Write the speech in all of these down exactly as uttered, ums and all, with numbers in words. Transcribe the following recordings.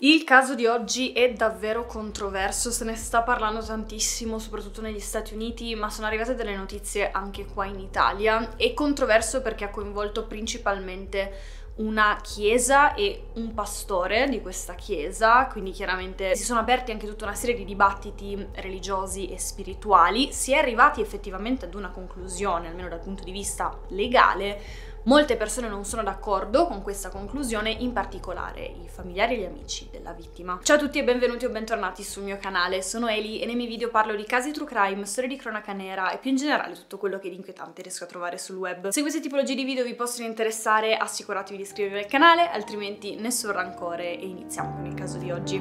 Il caso di oggi è davvero controverso, se ne sta parlando tantissimo, soprattutto negli Stati Uniti, ma sono arrivate delle notizie anche qua in Italia. È controverso perché ha coinvolto principalmente una chiesa e un pastore di questa chiesa, quindi chiaramente si sono aperti anche tutta una serie di dibattiti religiosi e spirituali. Si è arrivati effettivamente ad una conclusione, almeno dal punto di vista legale. Molte persone non sono d'accordo con questa conclusione, in particolare i familiari e gli amici della vittima. Ciao a tutti e benvenuti o bentornati sul mio canale, sono Eli e nei miei video parlo di casi true crime, storie di cronaca nera e più in generale tutto quello che di inquietante riesco a trovare sul web. Se queste tipologie di video vi possono interessare, assicuratevi di iscrivervi al canale, altrimenti nessun rancore e iniziamo con il caso di oggi.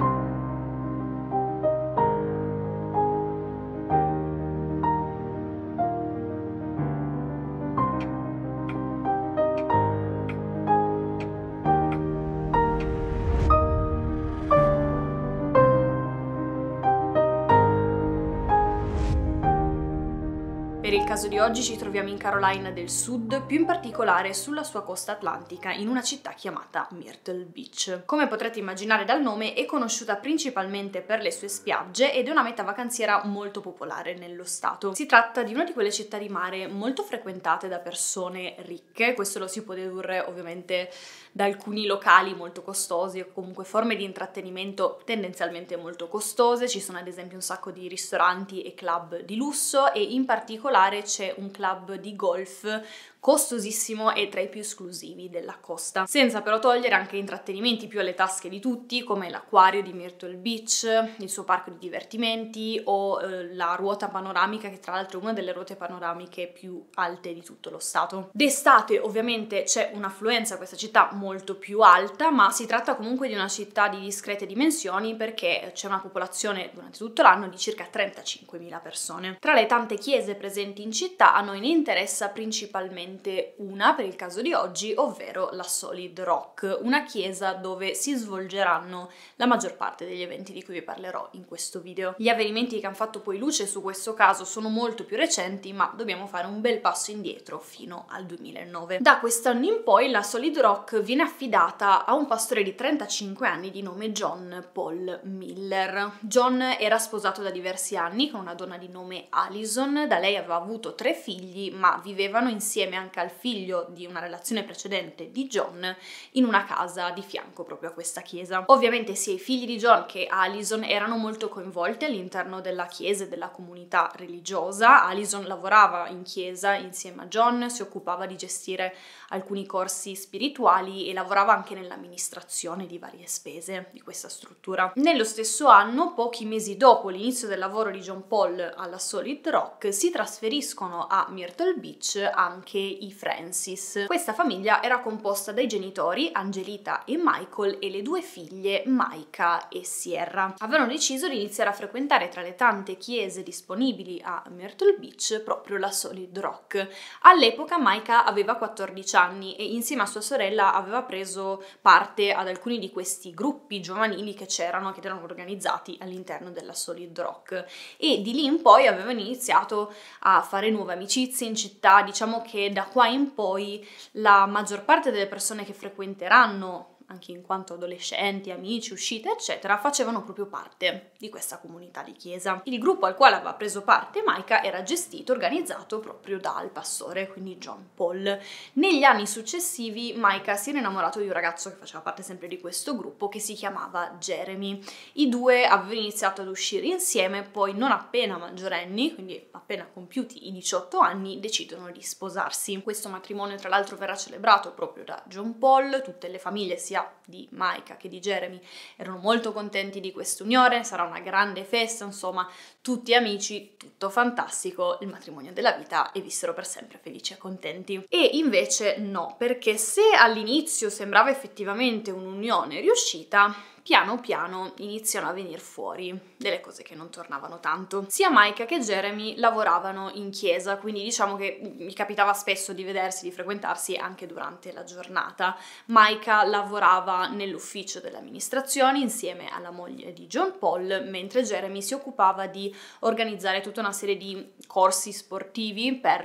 Per il caso di oggi ci troviamo in Carolina del Sud, più in particolare sulla sua costa atlantica, in una città chiamata Myrtle Beach. Come potrete immaginare dal nome, è conosciuta principalmente per le sue spiagge ed è una meta vacanziera molto popolare nello stato. Si tratta di una di quelle città di mare molto frequentate da persone ricche, questo lo si può dedurre ovviamente da alcuni locali molto costosi o comunque forme di intrattenimento tendenzialmente molto costose. Ci sono ad esempio un sacco di ristoranti e club di lusso e in particolare c'è un club di golf costosissimo e tra i più esclusivi della costa, senza però togliere anche intrattenimenti più alle tasche di tutti come l'acquario di Myrtle Beach, il suo parco di divertimenti o eh, la ruota panoramica, che tra l'altro è una delle ruote panoramiche più alte di tutto lo stato. D'estate ovviamente c'è un'affluenza a questa città molto più alta, ma si tratta comunque di una città di discrete dimensioni perché c'è una popolazione durante tutto l'anno di circa trentacinquemila persone. Tra le tante chiese presenti in città a noi ne interessa principalmente una per il caso di oggi, ovvero la Solid Rock, una chiesa dove si svolgeranno la maggior parte degli eventi di cui vi parlerò in questo video. Gli avvenimenti che hanno fatto poi luce su questo caso sono molto più recenti, ma dobbiamo fare un bel passo indietro fino al duemilanove. Da quest'anno in poi la Solid Rock viene affidata a un pastore di trentacinque anni di nome John Paul Miller. John era sposato da diversi anni con una donna di nome Allison, da lei aveva avuto tre figli, ma vivevano insieme anche al figlio di una relazione precedente di John in una casa di fianco proprio a questa chiesa. Ovviamente sia i figli di John che Allison erano molto coinvolti all'interno della chiesa e della comunità religiosa. Allison lavorava in chiesa insieme a John, si occupava di gestire alcuni corsi spirituali e lavorava anche nell'amministrazione di varie spese di questa struttura. Nello stesso anno, pochi mesi dopo l'inizio del lavoro di John Paul alla Solid Rock, si trasferiscono a Myrtle Beach anche i Francis. Questa famiglia era composta dai genitori Angelita e Michael e le due figlie Micah e Sierra. Avevano deciso di iniziare a frequentare tra le tante chiese disponibili a Myrtle Beach proprio la Solid Rock. All'epoca Micah aveva quattordici anni e insieme a sua sorella aveva preso parte ad alcuni di questi gruppi giovanili che c'erano, che erano organizzati all'interno della Solid Rock, e di lì in poi avevano iniziato a fare nuove amicizie in città. Diciamo che da qua in poi la maggior parte delle persone che frequenteranno, anche in quanto adolescenti, amici, uscite, eccetera, facevano proprio parte di questa comunità di chiesa. Il gruppo al quale aveva preso parte Micah era gestito, organizzato proprio dal pastore, quindi John Paul. Negli anni successivi Micah si era innamorato di un ragazzo che faceva parte sempre di questo gruppo, che si chiamava Jeremy. I due avevano iniziato ad uscire insieme, poi non appena maggiorenni, quindi appena compiuti i diciotto anni, decidono di sposarsi. Questo matrimonio tra l'altro verrà celebrato proprio da John Paul, tutte le famiglie sia di Micah che di Jeremy erano molto contenti di quest'unione, sarà una grande festa, insomma tutti amici, tutto fantastico, il matrimonio della vita, e vissero per sempre felici e contenti. E invece no, perché se all'inizio sembrava effettivamente un'unione riuscita, piano piano iniziano a venire fuori delle cose che non tornavano tanto. Sia Micah che Jeremy lavoravano in chiesa, quindi diciamo che mi capitava spesso di vedersi, di frequentarsi anche durante la giornata. Micah lavorava nell'ufficio dell'amministrazione insieme alla moglie di John Paul, mentre Jeremy si occupava di organizzare tutta una serie di corsi sportivi per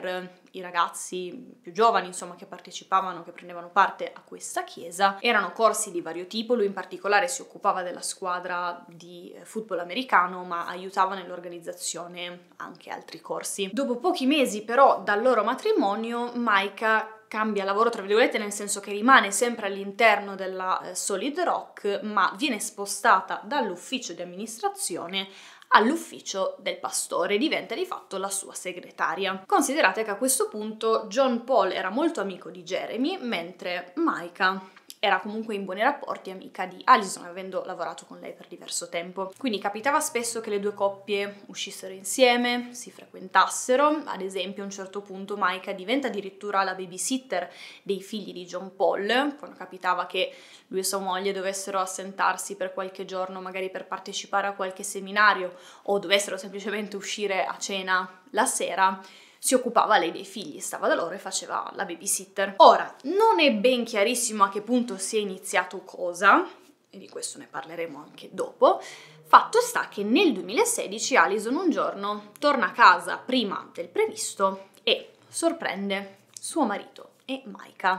i ragazzi più giovani, insomma, che partecipavano, che prendevano parte a questa chiesa. Erano corsi di vario tipo, lui in particolare si occupava della squadra di football americano, ma aiutava nell'organizzazione anche altri corsi. Dopo pochi mesi però dal loro matrimonio, Micah cambia lavoro, tra virgolette, nel senso che rimane sempre all'interno della eh, Solid Rock, ma viene spostata dall'ufficio di amministrazione all'ufficio del pastore, diventa di fatto la sua segretaria. Considerate che a questo punto John Paul era molto amico di Jeremy, mentre Micah era comunque in buoni rapporti, amica di Alison, avendo lavorato con lei per diverso tempo. Quindi capitava spesso che le due coppie uscissero insieme, si frequentassero. Ad esempio, a un certo punto Micah diventa addirittura la babysitter dei figli di John Paul, quando capitava che lui e sua moglie dovessero assentarsi per qualche giorno, magari per partecipare a qualche seminario, o dovessero semplicemente uscire a cena la sera. Si occupava lei dei figli, stava da loro e faceva la babysitter. Ora, non è ben chiarissimo a che punto si è iniziato cosa, e di questo ne parleremo anche dopo. Fatto sta che nel duemilasedici Alison un giorno torna a casa prima del previsto e sorprende suo marito e Micah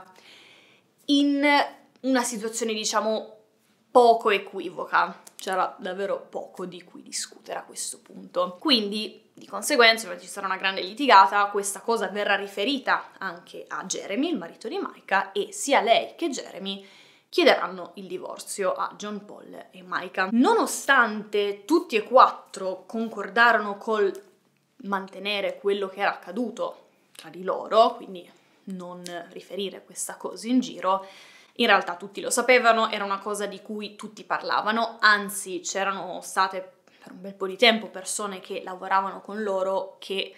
in una situazione, diciamo, poco equivoca. C'era davvero poco di cui discutere a questo punto. Quindi, di conseguenza, ci sarà una grande litigata, questa cosa verrà riferita anche a Jeremy, il marito di Micah, e sia lei che Jeremy chiederanno il divorzio a John Paul e Micah. Nonostante tutti e quattro concordarono col mantenere quello che era accaduto tra di loro, quindi non riferire questa cosa in giro, in realtà tutti lo sapevano, era una cosa di cui tutti parlavano, anzi c'erano state per un bel po' di tempo persone che lavoravano con loro che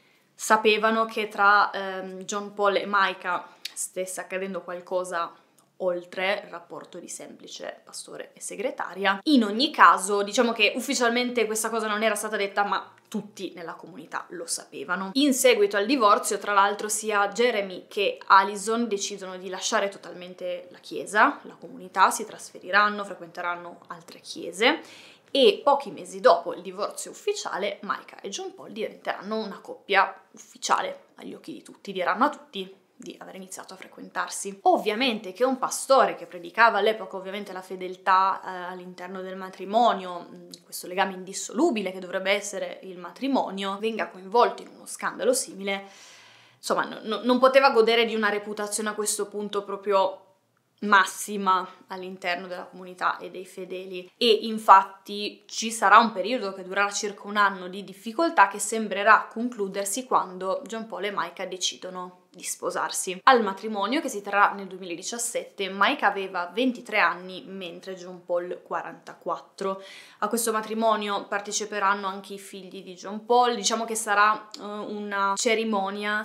sapevano che tra ehm, John Paul e Micah stesse accadendo qualcosa oltre il rapporto di semplice pastore e segretaria. In ogni caso, diciamo che ufficialmente questa cosa non era stata detta, ma tutti nella comunità lo sapevano. In seguito al divorzio, tra l'altro, sia Jeremy che Alison decidono di lasciare totalmente la chiesa, la comunità, si trasferiranno, frequenteranno altre chiese e pochi mesi dopo il divorzio ufficiale, Micah e John Paul diventeranno una coppia ufficiale agli occhi di tutti, diranno a tutti di aver iniziato a frequentarsi. Ovviamente che un pastore che predicava all'epoca ovviamente la fedeltà eh, all'interno del matrimonio, questo legame indissolubile che dovrebbe essere il matrimonio, venga coinvolto in uno scandalo simile, insomma no, no, non poteva godere di una reputazione a questo punto proprio massima all'interno della comunità e dei fedeli, e infatti ci sarà un periodo che durerà circa un anno di difficoltà che sembrerà concludersi quando John Paul e Micah decidono di sposarsi. Al matrimonio, che si terrà nel duemiladiciassette, Micah aveva ventitré anni mentre John Paul quarantaquattro. A questo matrimonio parteciperanno anche i figli di John Paul. Diciamo che sarà uh, una cerimonia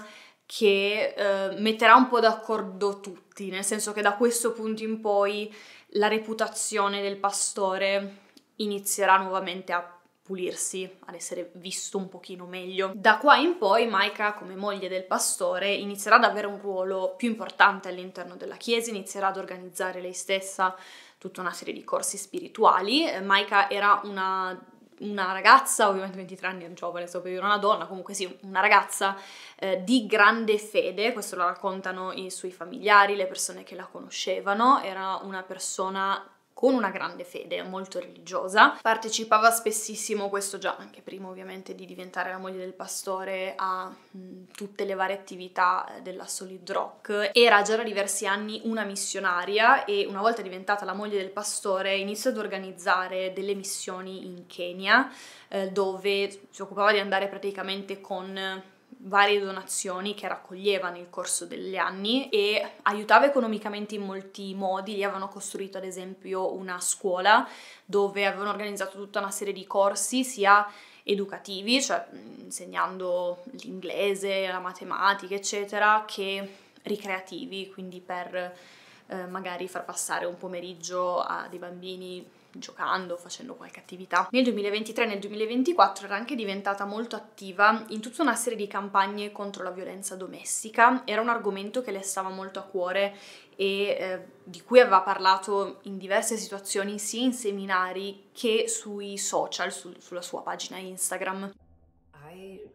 che eh, metterà un po' d'accordo tutti, nel senso che da questo punto in poi la reputazione del pastore inizierà nuovamente a pulirsi, ad essere visto un pochino meglio. Da qua in poi Micah, come moglie del pastore, inizierà ad avere un ruolo più importante all'interno della chiesa, inizierà ad organizzare lei stessa tutta una serie di corsi spirituali. Micah era una una ragazza, ovviamente ventitré anni è un giovane, sto per dire una donna, comunque sì, una ragazza eh, di grande fede, questo lo raccontano i suoi familiari, le persone che la conoscevano, era una persona con una grande fede, molto religiosa, partecipava spessissimo, questo già anche prima ovviamente di diventare la moglie del pastore, a mh, tutte le varie attività della Solid Rock. Era già da diversi anni una missionaria e una volta diventata la moglie del pastore iniziò ad organizzare delle missioni in Kenya, eh, dove si occupava di andare praticamente con varie donazioni che raccoglieva nel corso degli anni e aiutava economicamente in molti modi. Gli avevano costruito ad esempio una scuola dove avevano organizzato tutta una serie di corsi sia educativi, cioè insegnando l'inglese, la matematica eccetera, che ricreativi, quindi per eh, magari far passare un pomeriggio a dei bambini giocando, facendo qualche attività. Nel duemilaventitré e nel duemilaventiquattro era anche diventata molto attiva in tutta una serie di campagne contro la violenza domestica. Era un argomento che le stava molto a cuore e eh, di cui aveva parlato in diverse situazioni sia in seminari che sui social, su, sulla sua pagina Instagram. I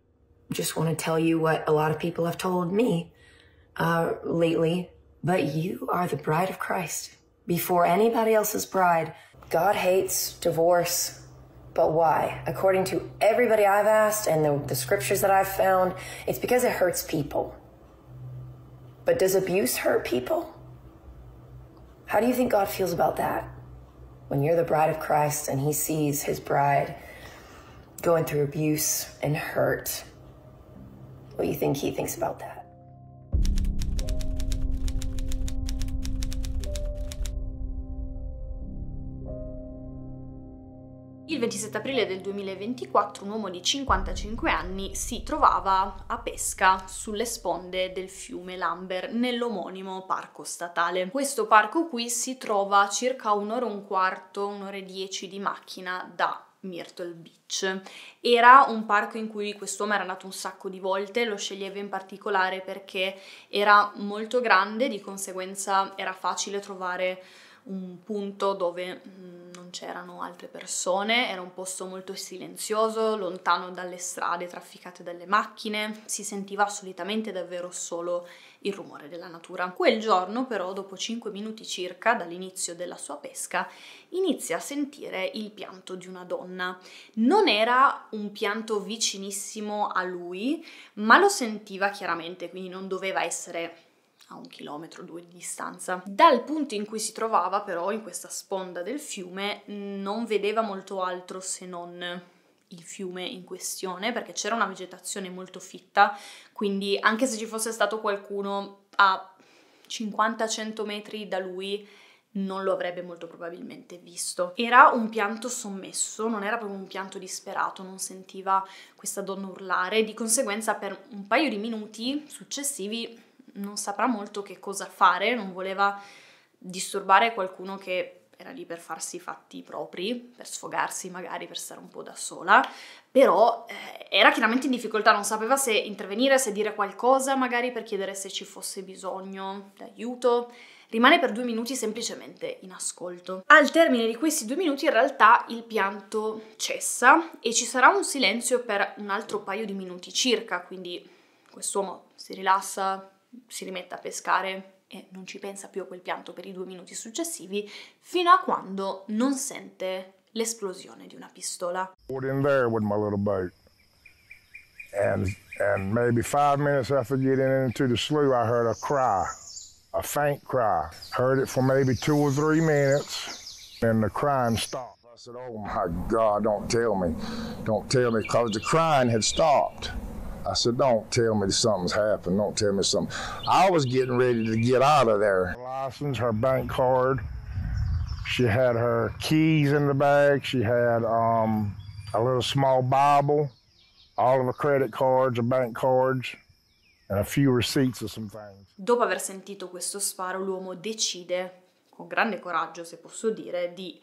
just want to tell you what a lot of people have told me uh, lately, but you are the bride of Christ before anybody else's bride. God hates divorce, but why? According to everybody I've asked and the, the scriptures that I've found, it's because it hurts people. But does abuse hurt people? How do you think God feels about that? When you're the bride of Christ and he sees his bride going through abuse and hurt, what do you think he thinks about that? Il ventisette aprile del duemilaventiquattro un uomo di cinquantacinque anni si trovava a pesca sulle sponde del fiume Lamber nell'omonimo parco statale. Questo parco qui si trova a circa un'ora e un quarto, un'ora e dieci di macchina da Myrtle Beach. Era un parco in cui quest'uomo era andato un sacco di volte, lo sceglieva in particolare perché era molto grande, di conseguenza era facile trovare un punto dove non c'erano altre persone, era un posto molto silenzioso, lontano dalle strade trafficate dalle macchine, si sentiva solitamente davvero solo il rumore della natura. Quel giorno però, dopo cinque minuti circa dall'inizio della sua pesca, inizia a sentire il pianto di una donna. Non era un pianto vicinissimo a lui, ma lo sentiva chiaramente, quindi non doveva essere a un chilometro o due di distanza. Dal punto in cui si trovava però, in questa sponda del fiume, non vedeva molto altro se non il fiume in questione, perché c'era una vegetazione molto fitta, quindi anche se ci fosse stato qualcuno a cinquanta cento metri da lui non lo avrebbe molto probabilmente visto. Era un pianto sommesso, non era proprio un pianto disperato, non sentiva questa donna urlare, di conseguenza per un paio di minuti successivi non saprà molto che cosa fare, non voleva disturbare qualcuno che era lì per farsi i fatti propri, per sfogarsi magari, per stare un po' da sola, però eh, era chiaramente in difficoltà, non sapeva se intervenire, se dire qualcosa, magari per chiedere se ci fosse bisogno d'aiuto. Rimane per due minuti semplicemente in ascolto. Al termine di questi due minuti in realtà il pianto cessa e ci sarà un silenzio per un altro paio di minuti circa, quindi quest'uomo si rilassa, si rimette a pescare e non ci pensa più a quel pianto per i due minuti successivi, fino a quando non sente l'esplosione di una pistola. In there with my little boat, and and maybe five minutes after getting into the slough, I heard a cry, a faint cry. Heard it for maybe two or three minutes, and the crying stopped. I said, "Oh my God, don't tell me, don't tell me," because the crying had stopped. I said, "Don't tell me something's happened. Don't tell me something." I was getting ready to get out of there. Her license, her bank card. She had her keys in the bag. She had um, a little small Bible, all of her credit cards, her bank cards, and a few receipts of some things. Dopo aver sentito questo sparo, l'uomo decide, con grande coraggio, se posso dire, di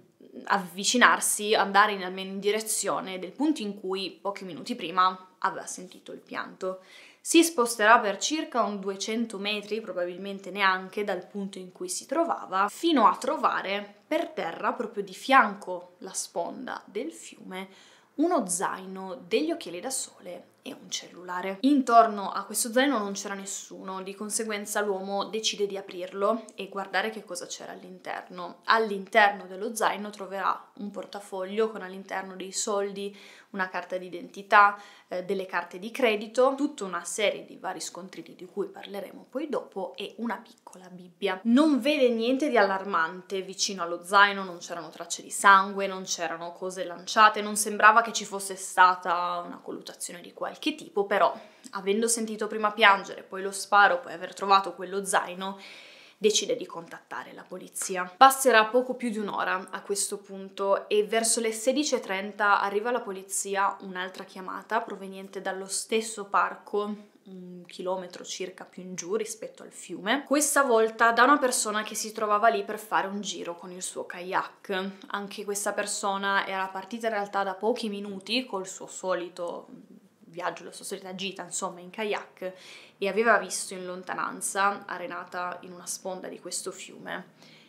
avvicinarsi, andare in, almeno in direzione del punto in cui pochi minuti prima aveva sentito il pianto. Si sposterà per circa un duecento metri, probabilmente neanche, dal punto in cui si trovava, fino a trovare per terra, proprio di fianco la sponda del fiume, uno zaino, degli occhiali da sole e un cellulare. Intorno a questo zaino non c'era nessuno, di conseguenza l'uomo decide di aprirlo e guardare che cosa c'era all'interno. All'interno dello zaino troverà un portafoglio con all'interno dei soldi, una carta d'identità, eh, delle carte di credito, tutta una serie di vari scontrini di cui parleremo poi dopo e una piccola Bibbia. Non vede niente di allarmante vicino allo zaino, non c'erano tracce di sangue, non c'erano cose lanciate, non sembrava che ci fosse stata una colluttazione di qualche tipo, però avendo sentito prima piangere, poi lo sparo, poi aver trovato quello zaino, decide di contattare la polizia. Passerà poco più di un'ora a questo punto e verso le sedici e trenta arriva la polizia, un'altra chiamata proveniente dallo stesso parco, un chilometro circa più in giù rispetto al fiume, questa volta da una persona che si trovava lì per fare un giro con il suo kayak. Anche questa persona era partita in realtà da pochi minuti col suo solito viaggio, la sua solita gita, insomma, in kayak, e aveva visto in lontananza, arenata in una sponda di questo fiume,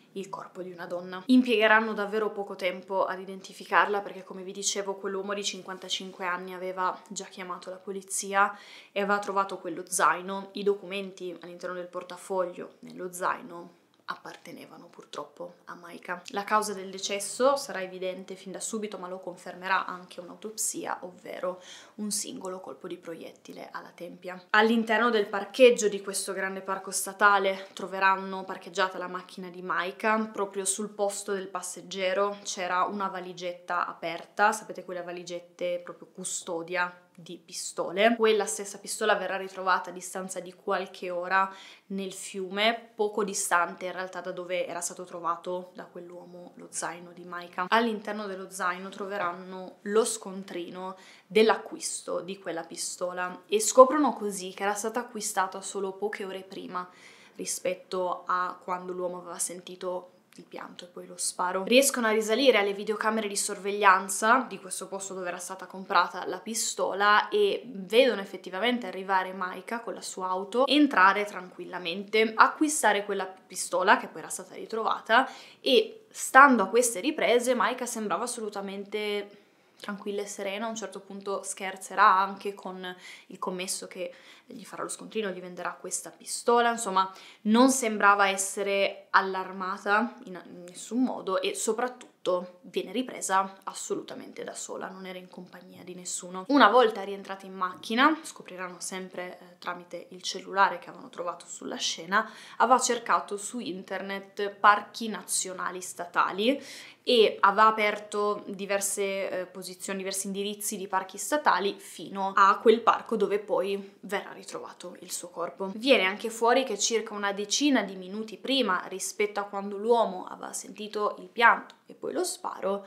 il corpo di una donna. Impiegheranno davvero poco tempo ad identificarla perché, come vi dicevo, quell'uomo di cinquantacinque anni aveva già chiamato la polizia e aveva trovato quello zaino. I documenti all'interno del portafoglio nello zaino appartenevano purtroppo a Maika. La causa del decesso sarà evidente fin da subito, ma lo confermerà anche un'autopsia, ovvero un singolo colpo di proiettile alla tempia. All'interno del parcheggio di questo grande parco statale troveranno parcheggiata la macchina di Maika. Proprio sul posto del passeggero c'era una valigetta aperta, sapete quelle valigette proprio custodia di pistole. Quella stessa pistola verrà ritrovata a distanza di qualche ora nel fiume, poco distante in realtà da dove era stato trovato da quell'uomo lo zaino di Maika. All'interno dello zaino troveranno lo scontrino dell'acquisto di quella pistola e scoprono così che era stata acquistata solo poche ore prima rispetto a quando l'uomo aveva sentito il pianto e poi lo sparo. Riescono a risalire alle videocamere di sorveglianza di questo posto dove era stata comprata la pistola e vedono effettivamente arrivare Maika con la sua auto, entrare tranquillamente, acquistare quella pistola che poi era stata ritrovata e, stando a queste riprese, Maika sembrava assolutamente tranquilla e serena. A un certo punto scherzerà anche con il commesso che gli farà lo scontrino, gli venderà questa pistola, insomma non sembrava essere allarmata in nessun modo e soprattutto viene ripresa assolutamente da sola, non era in compagnia di nessuno. Una volta rientrati in macchina, scopriranno sempre eh, tramite il cellulare che avevano trovato sulla scena, aveva cercato su internet parchi nazionali statali e aveva aperto diverse eh, posizioni, diversi indirizzi di parchi statali fino a quel parco dove poi verrà ritrovato il suo corpo. Viene anche fuori che circa una decina di minuti prima rispetto a quando l'uomo aveva sentito il pianto e poi lo sparo,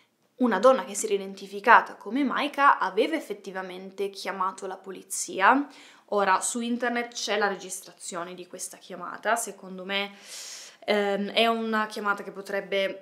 una donna che si era identificata come Maika aveva effettivamente chiamato la polizia. Ora, su internet c'è la registrazione di questa chiamata, secondo me ehm, è una chiamata che potrebbe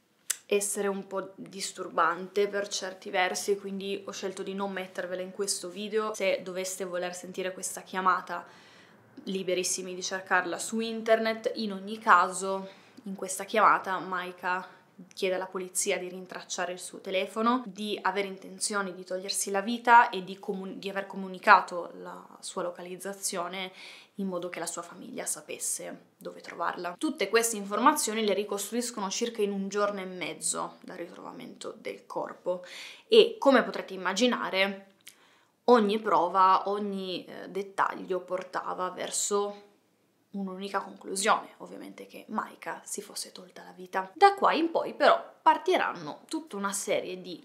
essere un po' disturbante per certi versi, quindi ho scelto di non mettervela in questo video. Se doveste voler sentire questa chiamata, liberissimi di cercarla su internet. In ogni caso, in questa chiamata Maika chiede alla polizia di rintracciare il suo telefono, di avere intenzione di togliersi la vita e di, comun- di aver comunicato la sua localizzazione in modo che la sua famiglia sapesse dove trovarla. Tutte queste informazioni le ricostruiscono circa in un giorno e mezzo dal ritrovamento del corpo e, come potrete immaginare, ogni prova, ogni eh, dettaglio portava verso un'unica conclusione, ovviamente che Maika si fosse tolta la vita. Da qua in poi però partiranno tutta una serie di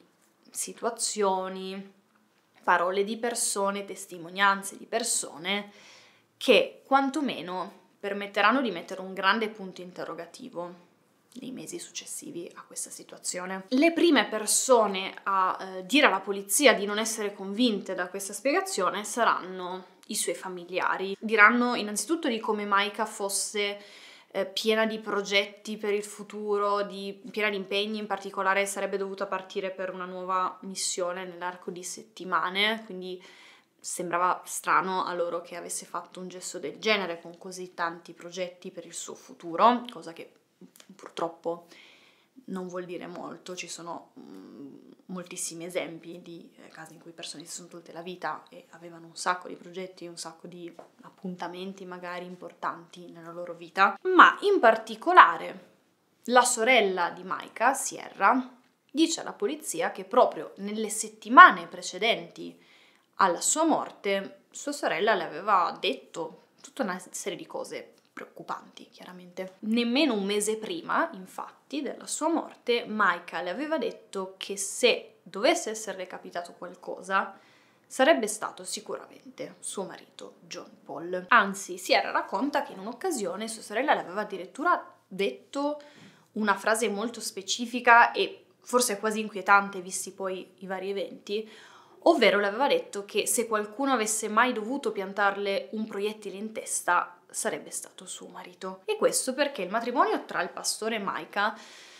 situazioni, parole di persone, testimonianze di persone che quantomeno permetteranno di mettere un grande punto interrogativo nei mesi successivi a questa situazione. Le prime persone a eh, dire alla polizia di non essere convinte da questa spiegazione saranno i suoi familiari. Diranno innanzitutto di come Maika fosse eh, piena di progetti per il futuro, di, piena di impegni, in particolare sarebbe dovuta partire per una nuova missione nell'arco di settimane, quindi sembrava strano a loro che avesse fatto un gesto del genere con così tanti progetti per il suo futuro, cosa che purtroppo non vuol dire molto. Ci sono mh, moltissimi esempi di eh, casi in cui persone si sono tolte la vita e avevano un sacco di progetti, un sacco di appuntamenti magari importanti nella loro vita, ma in particolare la sorella di Maika, Sierra, dice alla polizia che proprio nelle settimane precedenti alla sua morte sua sorella le aveva detto tutta una serie di cose preoccupanti, chiaramente. Nemmeno un mese prima, infatti, della sua morte, Maika le aveva detto che se dovesse esserle capitato qualcosa, sarebbe stato sicuramente suo marito John Paul. Anzi, Sierra racconta che in un'occasione sua sorella le aveva addirittura detto una frase molto specifica e forse quasi inquietante, visti poi i vari eventi, ovvero le aveva detto che se qualcuno avesse mai dovuto piantarle un proiettile in testa sarebbe stato suo marito. E questo perché il matrimonio tra il pastore e Maika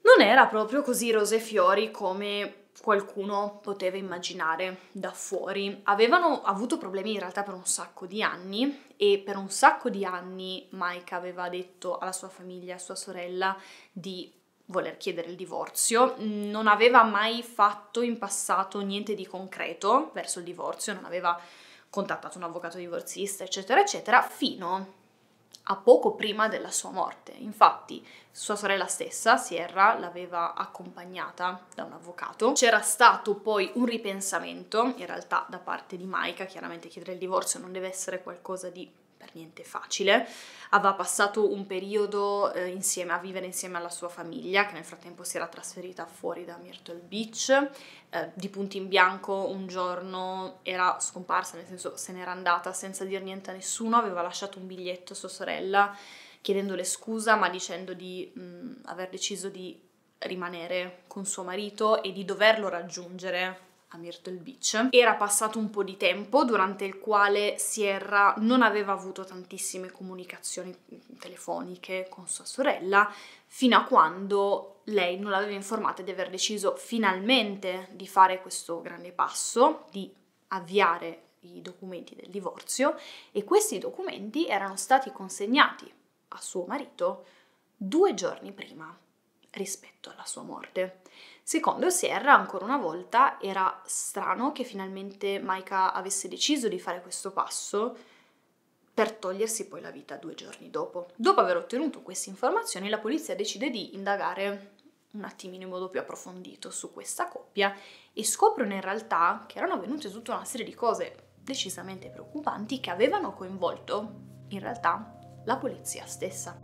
Non era proprio così rose e fiori come qualcuno poteva immaginare da fuori. Avevano avuto problemi in realtà per un sacco di anni e per un sacco di anni Micah aveva detto alla sua famiglia, a sua sorella, di voler chiedere il divorzio. Non aveva mai fatto in passato niente di concreto verso il divorzio, non aveva contattato un avvocato divorzista, eccetera, eccetera, fino a poco prima della sua morte. Infatti, sua sorella stessa, Sierra, l'aveva accompagnata da un avvocato. C'era stato poi un ripensamento, in realtà, da parte di Micah. Chiaramente chiedere il divorzio non deve essere qualcosa di per niente facile. Aveva passato un periodo eh, insieme a vivere insieme alla sua famiglia, che nel frattempo si era trasferita fuori da Myrtle Beach. Eh, di punto in bianco un giorno era scomparsa, nel senso se n'era andata senza dire niente a nessuno, aveva lasciato un biglietto a sua sorella chiedendole scusa ma dicendo di mh, aver deciso di rimanere con suo marito e di doverlo raggiungere a Myrtle Beach. Era passato un po' di tempo durante il quale Sierra non aveva avuto tantissime comunicazioni telefoniche con sua sorella, fino a quando lei non l'aveva informata di aver deciso finalmente di fare questo grande passo, di avviare i documenti del divorzio, e questi documenti erano stati consegnati a suo marito due giorni prima rispetto alla sua morte. Secondo Sierra, ancora una volta, era strano che finalmente Micah avesse deciso di fare questo passo per togliersi poi la vita due giorni dopo. Dopo aver ottenuto queste informazioni, la polizia decide di indagare un attimino in modo più approfondito su questa coppia e scoprono in realtà che erano avvenute tutta una serie di cose decisamente preoccupanti che avevano coinvolto, in realtà, la polizia stessa.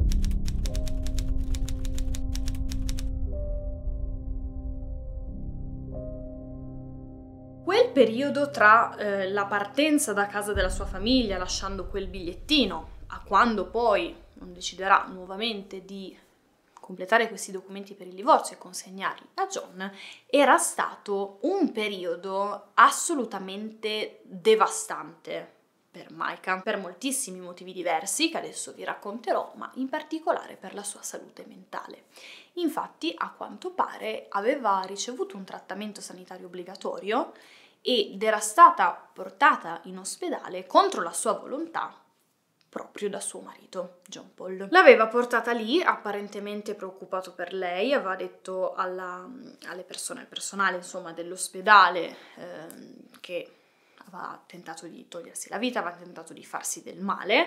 Quel periodo tra eh, la partenza da casa della sua famiglia, lasciando quel bigliettino, a quando poi non deciderà nuovamente di completare questi documenti per il divorzio e consegnarli a John, era stato un periodo assolutamente devastante per Micah, per moltissimi motivi diversi che adesso vi racconterò, ma in particolare per la sua salute mentale. Infatti, a quanto pare, aveva ricevuto un trattamento sanitario obbligatorio ed era stata portata in ospedale contro la sua volontà proprio da suo marito, John Paul. L'aveva portata lì, apparentemente preoccupato per lei, aveva detto alla, alle persone, al personale insomma dell'ospedale eh, che aveva tentato di togliersi la vita, aveva tentato di farsi del male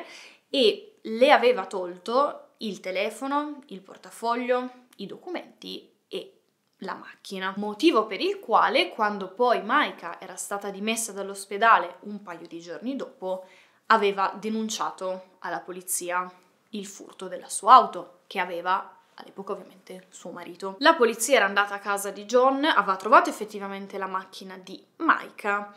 e le aveva tolto il telefono, il portafoglio, i documenti e la macchina. Motivo per il quale, quando poi Micah era stata dimessa dall'ospedale un paio di giorni dopo, aveva denunciato alla polizia il furto della sua auto, che aveva all'epoca ovviamente suo marito. La polizia era andata a casa di John, aveva trovato effettivamente la macchina di Micah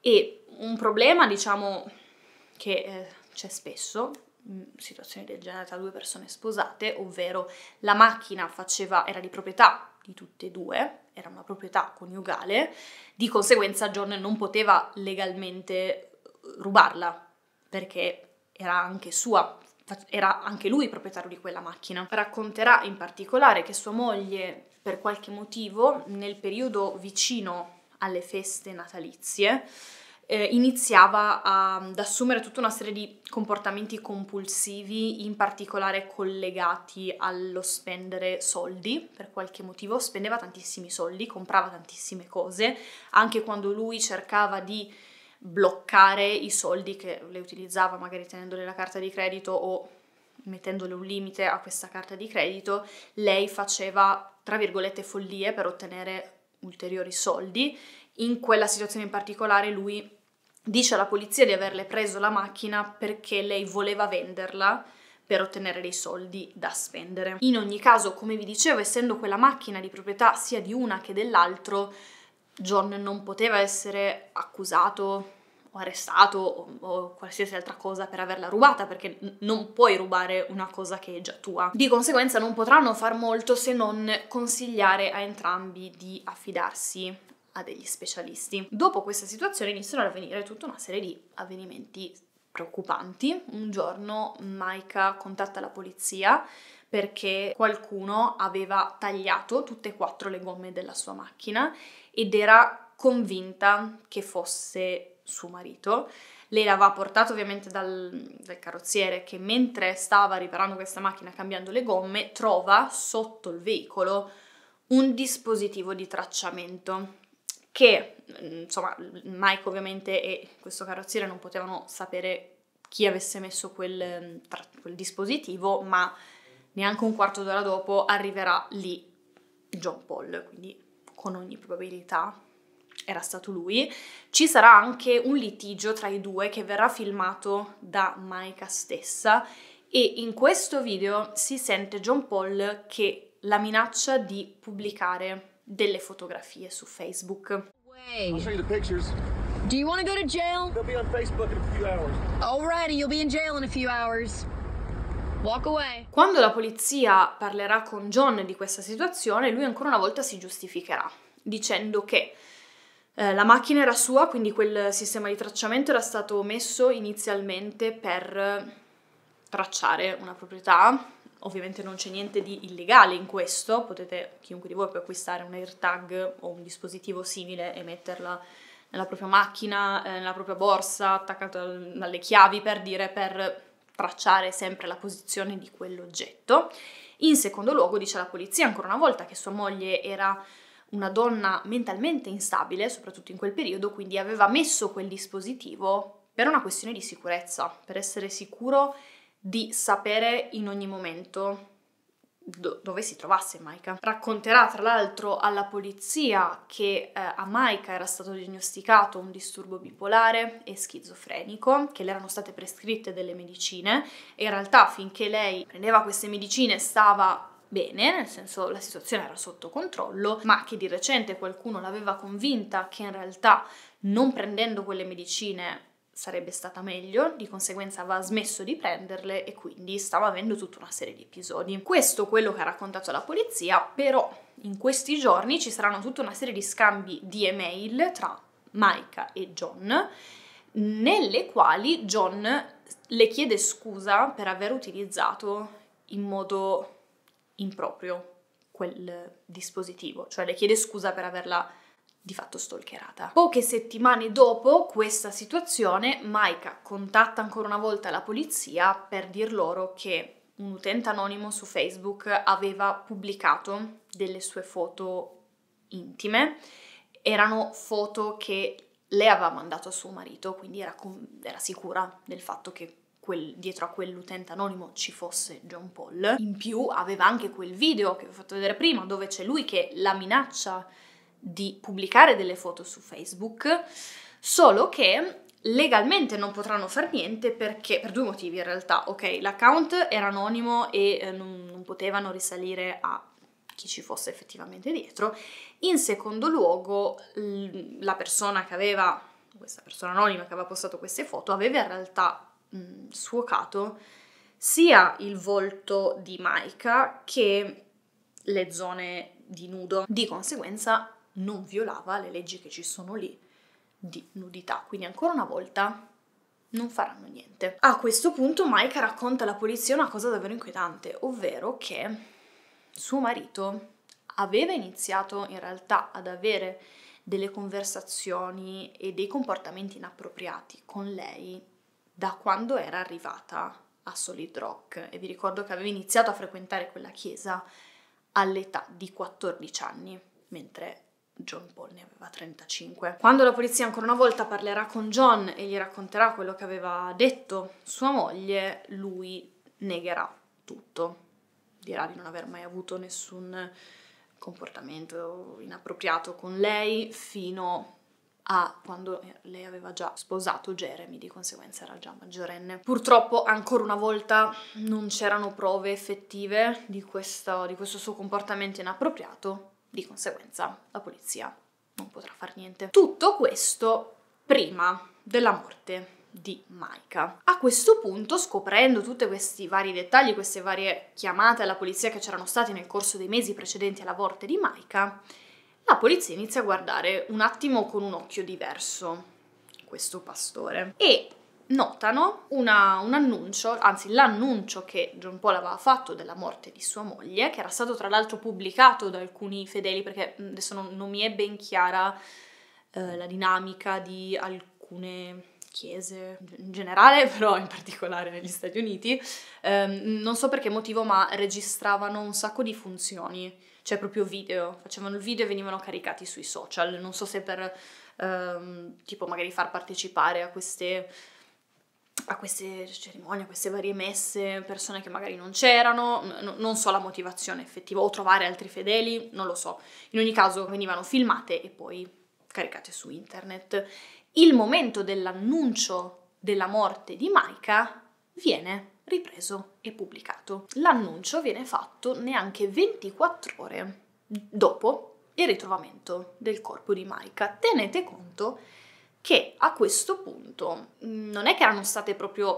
e un problema, diciamo, che eh, c'è spesso in situazioni del genere tra due persone sposate, ovvero la macchina faceva, era di proprietà di tutte e due, era una proprietà coniugale, di conseguenza John non poteva legalmente rubarla, perché era anche sua, era anche lui proprietario di quella macchina. Racconterà in particolare che sua moglie, per qualche motivo, nel periodo vicino alle feste natalizie, eh, iniziava a, ad assumere tutta una serie di comportamenti compulsivi, in particolare collegati allo spendere soldi. Per qualche motivo spendeva tantissimi soldi, comprava tantissime cose, anche quando lui cercava di bloccare i soldi che le utilizzava, magari tenendole la carta di credito o mettendole un limite a questa carta di credito, lei faceva, tra virgolette, follie per ottenere ulteriori soldi. In quella situazione in particolare lui dice alla polizia di averle preso la macchina perché lei voleva venderla per ottenere dei soldi da spendere. In ogni caso, come vi dicevo, essendo quella macchina di proprietà sia di una che dell'altro, John non poteva essere accusato o arrestato o, o qualsiasi altra cosa per averla rubata, perché n- non puoi rubare una cosa che è già tua. Di conseguenza non potranno far molto se non consigliare a entrambi di affidarsi a degli specialisti. Dopo questa situazione iniziano ad avvenire tutta una serie di avvenimenti preoccupanti. Un giorno Micah contatta la polizia perché qualcuno aveva tagliato tutte e quattro le gomme della sua macchina ed era convinta che fosse suo marito. Lei l'aveva portato ovviamente dal, dal carrozziere che mentre stava riparando questa macchina cambiando le gomme trova sotto il veicolo un dispositivo di tracciamento che, insomma, Mike ovviamente e questo carrozziere non potevano sapere chi avesse messo quel, quel dispositivo, ma neanche un quarto d'ora dopo arriverà lì John Paul, quindi con ogni probabilità era stato lui. Ci sarà anche un litigio tra i due che verrà filmato da Micah stessa e in questo video si sente John Paul che la minaccia di pubblicare delle fotografie su Facebook. I'll show you the pictures. Do you want to go to jail? They'll be on Facebook in a few hours. Alrighty, you'll be in jail in a few hours. Walk away. Quando la polizia parlerà con John di questa situazione, lui ancora una volta si giustificherà, dicendo che eh, la macchina era sua, quindi quel sistema di tracciamento era stato messo inizialmente per tracciare una proprietà. Ovviamente non c'è niente di illegale in questo, potete, chiunque di voi può acquistare un AirTag o un dispositivo simile e metterla nella propria macchina, eh, nella propria borsa, attaccato alle chiavi, per dire, per tracciare sempre la posizione di quell'oggetto. In secondo luogo dice la polizia ancora una volta che sua moglie era una donna mentalmente instabile, soprattutto in quel periodo, quindi aveva messo quel dispositivo per una questione di sicurezza, per essere sicuro di sapere in ogni momento do- dove si trovasse Micah. Racconterà tra l'altro alla polizia che eh, a Micah era stato diagnosticato un disturbo bipolare e schizofrenico, che le erano state prescritte delle medicine e in realtà finché lei prendeva queste medicine stava bene, nel senso la situazione era sotto controllo, ma che di recente qualcuno l'aveva convinta che in realtà non prendendo quelle medicine sarebbe stata meglio, di conseguenza aveva smesso di prenderle e quindi stava avendo tutta una serie di episodi. Questo è quello che ha raccontato la polizia, però in questi giorni ci saranno tutta una serie di scambi di email tra Micah e John, nelle quali John le chiede scusa per aver utilizzato in modo improprio quel dispositivo, cioè le chiede scusa per averla di fatto stalkerata. Poche settimane dopo questa situazione, Micah contatta ancora una volta la polizia per dir loro che un utente anonimo su Facebook aveva pubblicato delle sue foto intime. Erano foto che lei aveva mandato a suo marito, quindi era, com- era sicura del fatto che quel, dietro a quell'utente anonimo ci fosse John Paul. In più aveva anche quel video che vi ho fatto vedere prima, dove c'è lui che la minaccia di pubblicare delle foto su Facebook, solo che legalmente non potranno far niente perché, per due motivi in realtà. Ok, l'account era anonimo e eh, non, non potevano risalire a chi ci fosse effettivamente dietro. In secondo luogo, l- la persona che aveva, questa persona anonima che aveva postato queste foto, aveva in realtà mh, sfuocato sia il volto di Micah che le zone di nudo. Di conseguenza non violava le leggi che ci sono lì di nudità, quindi ancora una volta non faranno niente. A questo punto Micah racconta alla polizia una cosa davvero inquietante, ovvero che suo marito aveva iniziato in realtà ad avere delle conversazioni e dei comportamenti inappropriati con lei da quando era arrivata a Solid Rock, e vi ricordo che aveva iniziato a frequentare quella chiesa all'età di quattordici anni, mentre John Paul ne aveva trentacinque. Quando la polizia ancora una volta parlerà con John e gli racconterà quello che aveva detto sua moglie, lui negherà tutto. Dirà di non aver mai avuto nessun comportamento inappropriato con lei fino a quando lei aveva già sposato Jeremy, di conseguenza era già maggiorenne. Purtroppo ancora una volta non c'erano prove effettive di questo, di questo suo comportamento inappropriato. Di conseguenza la polizia non potrà far niente. Tutto questo prima della morte di Micah. A questo punto, scoprendo tutti questi vari dettagli, queste varie chiamate alla polizia che c'erano state nel corso dei mesi precedenti alla morte di Micah, la polizia inizia a guardare un attimo con un occhio diverso questo pastore. E notano una, un annuncio, anzi l'annuncio che John Paul aveva fatto della morte di sua moglie, che era stato tra l'altro pubblicato da alcuni fedeli, perché adesso non, non mi è ben chiara eh, la dinamica di alcune chiese in generale, però in particolare negli Stati Uniti, ehm, non so per che motivo, ma registravano un sacco di funzioni, cioè proprio video, facevano il video e venivano caricati sui social, non so se per ehm, tipo magari far partecipare a queste a queste cerimonie, a queste varie messe, persone che magari non c'erano, n- non so la motivazione effettiva, o trovare altri fedeli, non lo so. In ogni caso venivano filmate e poi caricate su internet. Il momento dell'annuncio della morte di Micah viene ripreso e pubblicato. L'annuncio viene fatto neanche ventiquattro ore dopo il ritrovamento del corpo di Micah. Tenete conto che a questo punto non è che erano state proprio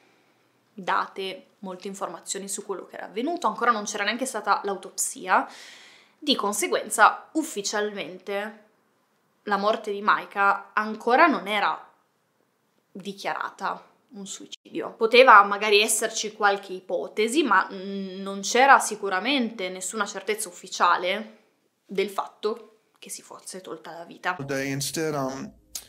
date molte informazioni su quello che era avvenuto, ancora non c'era neanche stata l'autopsia, di conseguenza ufficialmente la morte di Micah ancora non era dichiarata un suicidio. Poteva magari esserci qualche ipotesi, ma non c'era sicuramente nessuna certezza ufficiale del fatto che si fosse tolta la vita. Instead, um,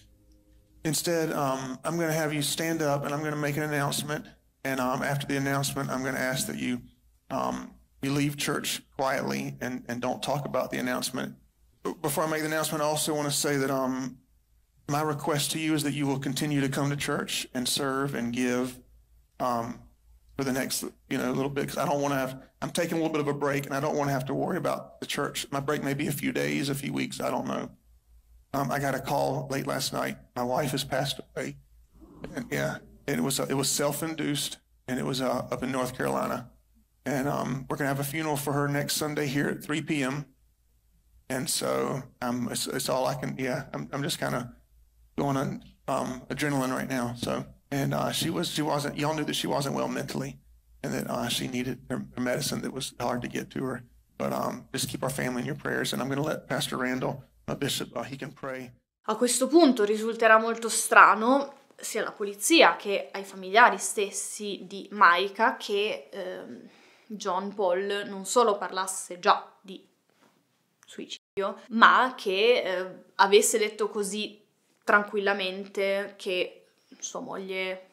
instead um, I'm going to have you stand up and I'm going to make an announcement. And um, after the announcement, I'm going to ask that you um, you leave church quietly and, and don't talk about the announcement. Before I make the announcement, I also want to say that um, my request to you is that you will continue to come to church and serve and give um, for the next, you know, little bit. Because I don't want to have, I'm taking a little bit of a break, and I don't want to have to worry about the church. My break may be a few days, a few weeks, I don't know. Um, I got a call late last night. My wife has passed away. And, yeah, and it was uh, it was self-induced, and it was uh, up in North Carolina. And um, we're gonna have a funeral for her next Sunday here at three p m And so um, it's, it's all I can. Yeah, I'm I'm just kind of going on um, adrenaline right now. So and uh, she was she wasn't. Y'all knew that she wasn't well mentally, and that uh, she needed her medicine that was hard to get to her. But um, just keep our family in your prayers. And I'm going to let Pastor Randall, my bishop, uh, he can pray. A questo punto risulterà molto strano sia alla polizia che ai familiari stessi di Micah che ehm, John Paul non solo parlasse già di suicidio, ma che eh, avesse detto così tranquillamente che sua moglie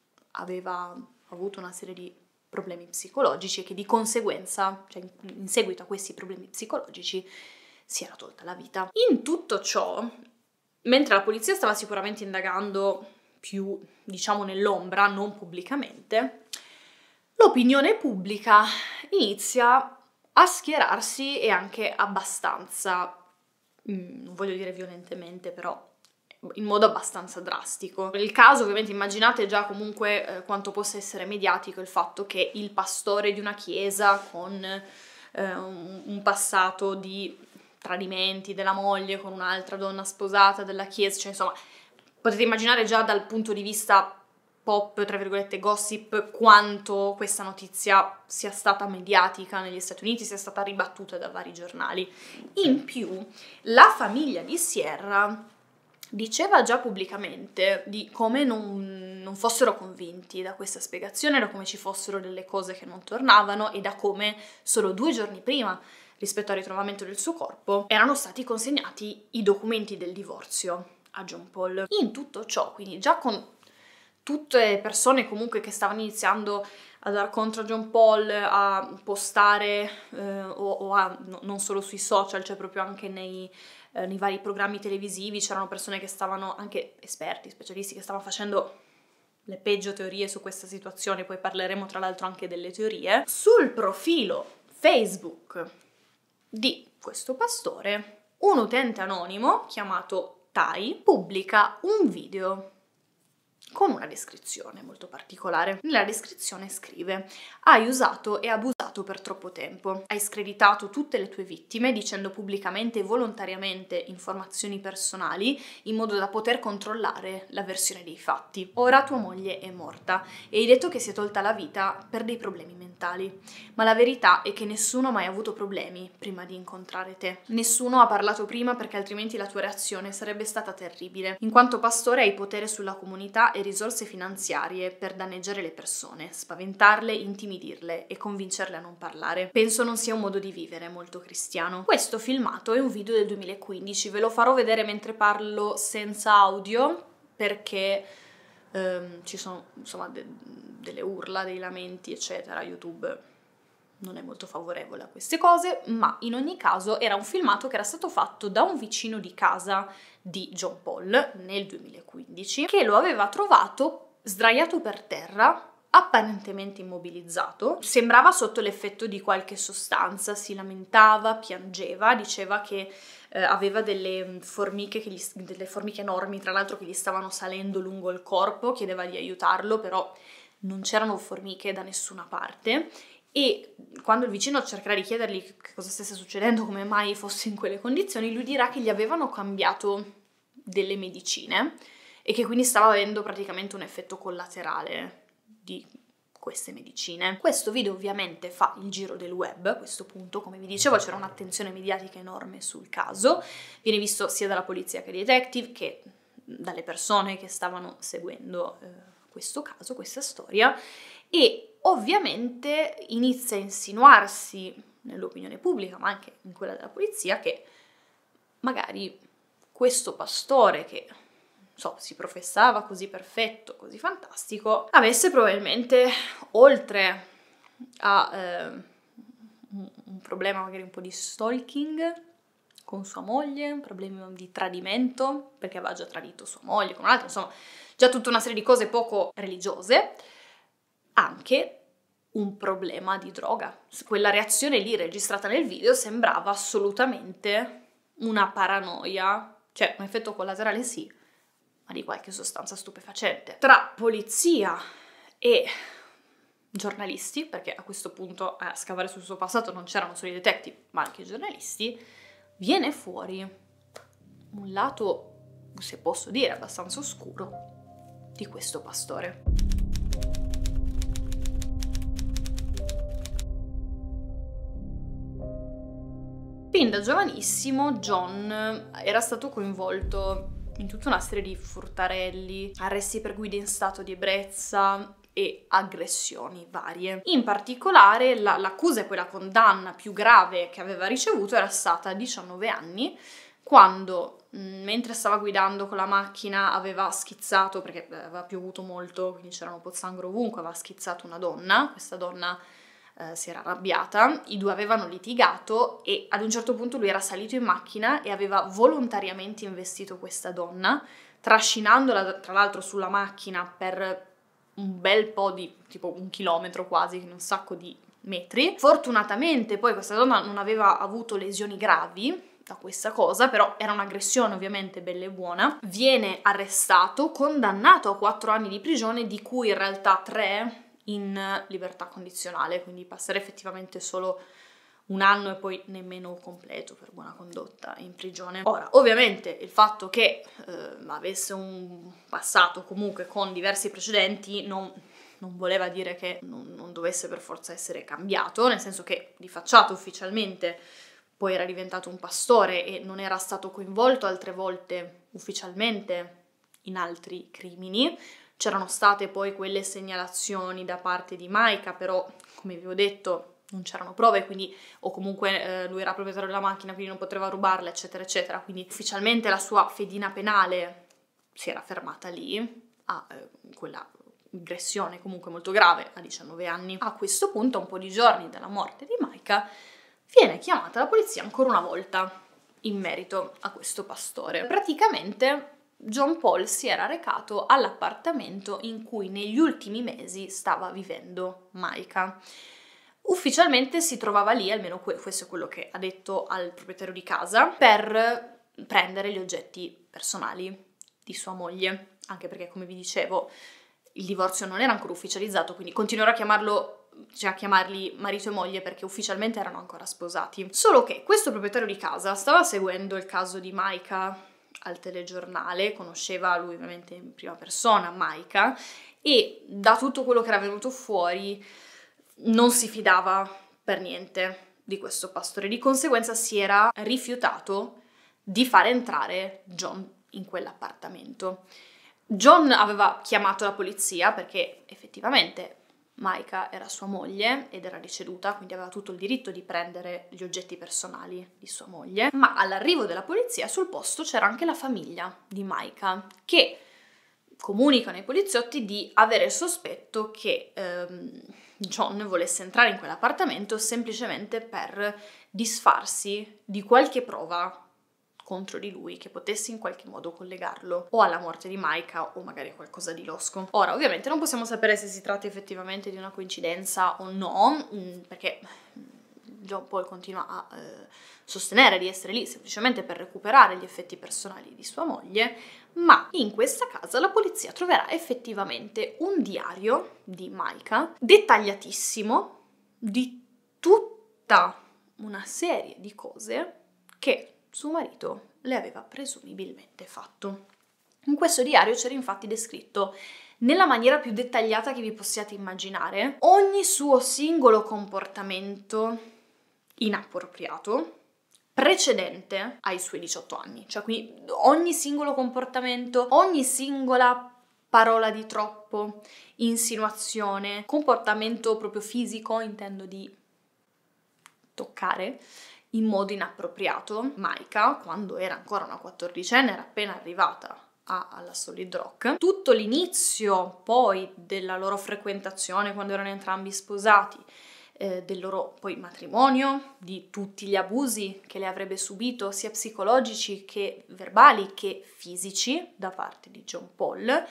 aveva avuto una serie di problemi psicologici e che di conseguenza, cioè in, in seguito a questi problemi psicologici, si era tolta la vita. In tutto ciò, mentre la polizia stava sicuramente indagando più, diciamo, nell'ombra, non pubblicamente, l'opinione pubblica inizia a schierarsi e anche abbastanza, non voglio dire violentemente, però in modo abbastanza drastico. Nel caso, ovviamente, immaginate già comunque eh, quanto possa essere mediatico il fatto che il pastore di una chiesa con eh, un, un passato di tradimenti della moglie con un'altra donna sposata della chiesa, cioè insomma, potete immaginare già dal punto di vista pop, tra virgolette, gossip, quanto questa notizia sia stata mediatica negli Stati Uniti, sia stata ribattuta da vari giornali. In più, la famiglia di Sierra diceva già pubblicamente di come non, non fossero convinti da questa spiegazione, da come ci fossero delle cose che non tornavano e da come solo due giorni prima, rispetto al ritrovamento del suo corpo, erano stati consegnati i documenti del divorzio a John Paul. In tutto ciò, quindi già con tutte le persone comunque che stavano iniziando a dar contro a John Paul, a postare eh, o, o a, no, non solo sui social, cioè proprio anche nei, eh, nei vari programmi televisivi, c'erano persone che stavano, anche esperti, specialisti, che stavano facendo le peggio teorie su questa situazione, poi parleremo tra l'altro anche delle teorie. Sul profilo Facebook di questo pastore, un utente anonimo chiamato Tai pubblica un video con una descrizione molto particolare. Nella descrizione scrive: hai usato e abusato per troppo tempo, hai screditato tutte le tue vittime dicendo pubblicamente e volontariamente informazioni personali in modo da poter controllare la versione dei fatti. Ora tua moglie è morta e hai detto che si è tolta la vita per dei problemi mentali, ma la verità è che nessuno ha mai avuto problemi prima di incontrare te. Nessuno ha parlato prima perché altrimenti la tua reazione sarebbe stata terribile. In quanto pastore hai potere sulla comunità e risorse finanziarie per danneggiare le persone, spaventarle, intimidirle e convincerle a non parlare. Penso non sia un modo di vivere molto cristiano. Questo filmato è un video del duemilaquindici, ve lo farò vedere mentre parlo senza audio perché ehm, ci sono insomma de- delle urla, dei lamenti eccetera. YouTube non è molto favorevole a queste cose, ma in ogni caso era un filmato che era stato fatto da un vicino di casa di John Paul nel duemilaquindici, che lo aveva trovato sdraiato per terra, apparentemente immobilizzato, sembrava sotto l'effetto di qualche sostanza, si lamentava, piangeva, diceva che eh, aveva delle formiche, che gli, delle formiche enormi, tra l'altro, che gli stavano salendo lungo il corpo, chiedeva di aiutarlo, però non c'erano formiche da nessuna parte. E quando il vicino cercherà di chiedergli che cosa stesse succedendo, come mai fosse in quelle condizioni, lui dirà che gli avevano cambiato delle medicine e che quindi stava avendo praticamente un effetto collaterale di queste medicine. Questo video ovviamente fa il giro del web, a questo punto, come vi dicevo, c'era un'attenzione mediatica enorme sul caso, viene visto sia dalla polizia che dai detective che dalle persone che stavano seguendo eh, questo caso, questa storia, e ovviamente inizia a insinuarsi nell'opinione pubblica, ma anche in quella della polizia, che magari questo pastore che, non so, si professava così perfetto, così fantastico, avesse probabilmente, oltre a eh, un problema magari un po' di stalking con sua moglie, un problema di tradimento, perché aveva già tradito sua moglie con un'altra, insomma, già tutta una serie di cose poco religiose, anche un problema di droga. Quella reazione lì registrata nel video sembrava assolutamente una paranoia, cioè un effetto collaterale sì, ma di qualche sostanza stupefacente. Tra polizia e giornalisti, perché a questo punto a scavare sul suo passato non c'erano solo i detective, ma anche i giornalisti, viene fuori un lato, se posso dire, abbastanza oscuro di questo pastore. Fin da giovanissimo John era stato coinvolto in tutta una serie di furtarelli, arresti per guida in stato di ebbrezza e aggressioni varie. In particolare la, l'accusa e poi la condanna più grave che aveva ricevuto era stata a diciannove anni, quando mh, mentre stava guidando con la macchina aveva schizzato, perché aveva piovuto molto, quindi c'erano pozzanghere ovunque, aveva schizzato una donna. Questa donna Uh, si era arrabbiata, i due avevano litigato e ad un certo punto lui era salito in macchina e aveva volontariamente investito questa donna, trascinandola tra l'altro sulla macchina per un bel po' di, tipo un chilometro quasi, un sacco di metri. Fortunatamente poi questa donna non aveva avuto lesioni gravi da questa cosa, però era un'aggressione ovviamente bella e buona. Viene arrestato, condannato a quattro anni di prigione, di cui in realtà tre in libertà condizionale, quindi passare effettivamente solo un anno e poi nemmeno completo per buona condotta in prigione. Ora, ovviamente il fatto che eh, avesse un passato comunque con diversi precedenti non, non voleva dire che non, non dovesse per forza essere cambiato, nel senso che di facciata ufficialmente poi era diventato un pastore e non era stato coinvolto altre volte ufficialmente in altri crimini. C'erano state poi quelle segnalazioni da parte di Micah, però come vi ho detto non c'erano prove, quindi o comunque eh, lui era proprietario della macchina, quindi non poteva rubarla, eccetera eccetera, quindi ufficialmente la sua fedina penale si era fermata lì a eh, quella aggressione comunque molto grave a diciannove anni. A questo punto, a un po' di giorni dalla morte di Micah, viene chiamata la polizia ancora una volta in merito a questo pastore. Praticamente John Paul si era recato all'appartamento in cui negli ultimi mesi stava vivendo Micah. Ufficialmente si trovava lì, almeno questo è quello che ha detto al proprietario di casa, per prendere gli oggetti personali di sua moglie, anche perché, come vi dicevo, il divorzio non era ancora ufficializzato, quindi continuerò a chiamarlo, cioè a chiamarli marito e moglie perché ufficialmente erano ancora sposati. Solo che questo proprietario di casa stava seguendo il caso di Micah al telegiornale, conosceva lui ovviamente in prima persona Micah, e da tutto quello che era venuto fuori non si fidava per niente di questo pastore, di conseguenza si era rifiutato di far entrare John in quell'appartamento. John aveva chiamato la polizia perché effettivamente Micah era sua moglie ed era deceduta, quindi aveva tutto il diritto di prendere gli oggetti personali di sua moglie, ma all'arrivo della polizia sul posto c'era anche la famiglia di Micah, che comunicano ai poliziotti di avere il sospetto che ehm, John volesse entrare in quell'appartamento semplicemente per disfarsi di qualche prova contro di lui che potesse in qualche modo collegarlo o alla morte di Micah o magari a qualcosa di losco. Ora, ovviamente non possiamo sapere se si tratta effettivamente di una coincidenza o no, perché John Paul continua a eh, sostenere di essere lì semplicemente per recuperare gli effetti personali di sua moglie, ma in questa casa la polizia troverà effettivamente un diario di Micah dettagliatissimo di tutta una serie di cose che suo marito le aveva presumibilmente fatto. In questo diario c'era infatti descritto, nella maniera più dettagliata che vi possiate immaginare, ogni suo singolo comportamento inappropriato precedente ai suoi diciotto anni. Cioè, quindi ogni singolo comportamento, ogni singola parola di troppo, insinuazione, comportamento proprio fisico, intendo di toccare, in modo inappropriato. Micah, quando era ancora una quattordicenne, era appena arrivata a, alla Solid Rock. Tutto l'inizio poi della loro frequentazione, quando erano entrambi sposati, eh, del loro poi matrimonio, di tutti gli abusi che le avrebbe subito, sia psicologici che verbali che fisici, da parte di John Paul.